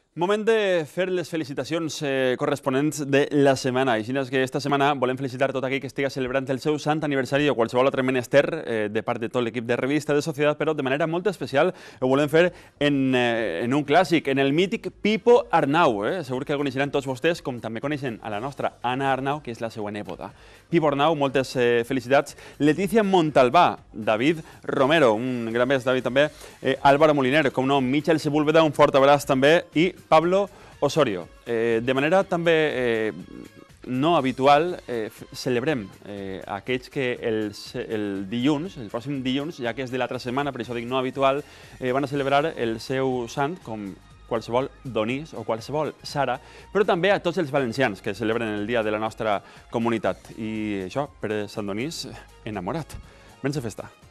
Moment de fer les felicitacions corresponents de la setmana. Així és que esta setmana volem felicitar tot aquell que estigui celebrant el seu sant aniversari o qualsevol altre menester de part de tot l'equip de Revista de Societat, però de manera molt especial ho volem fer en un clàssic, en el mític Pipo Arnau. Segur que el coneixeran tots vostès, com també coneixen a la nostra Anna Arnau, que és la seva neboda. Pipo Arnau, moltes felicitats. Letícia Montalbà, David Romero, un gran bes, David també, Álvaro Moliner, com no, Michel Sepúlveda, un fort abraç també, i Pablo Osorio. De manera també no habitual, celebrem aquells que el dilluns, el pròxim dilluns, ja que és de l'altra setmana, per això dic no habitual, van a celebrar el seu sant com qualsevol Donís o qualsevol Sara, però també a tots els valencians que celebren el dia de la nostra comunitat. I això, per Sant Donís, enamorat. Vens a festa.